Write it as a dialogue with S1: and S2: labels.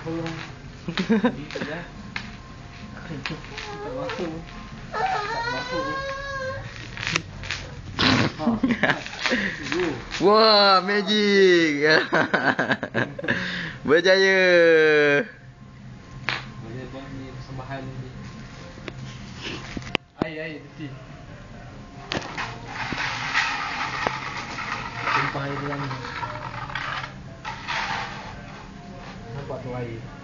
S1: Gitu ya. Tak mampu. Tak mampu.
S2: Wah, magic. Berjaya.
S1: Boleh buat ni persembahan ni. Air betul. Tumpah air dalam ni. Nampak tu air.